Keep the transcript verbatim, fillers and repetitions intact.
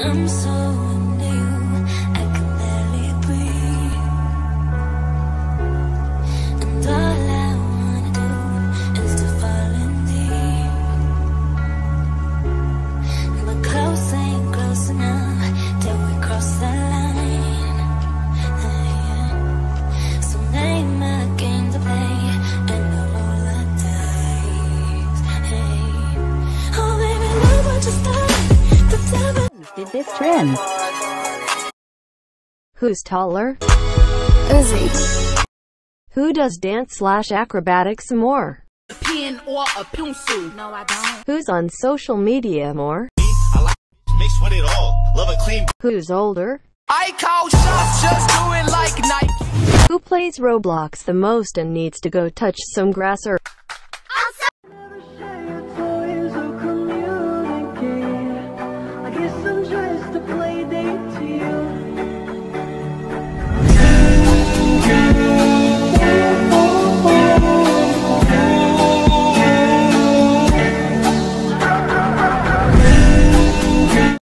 I'm so into you, I can barely breathe. And all I wanna do is to fall in deep. But close ain't close enough till we cross the line. Yeah. So name a game to play and I'll roll the dice. Hey. Oh baby, look what you started to tell me. Did this trend? Who's taller? Uzi. Who does dance slash acrobatics more? A pen or a pencil. No, I don't. Who's on social media more? I like mixed with it all. Love a clean. Who's older? I call shots, just do it like Nike. Who plays Roblox the most and needs to go touch some grass or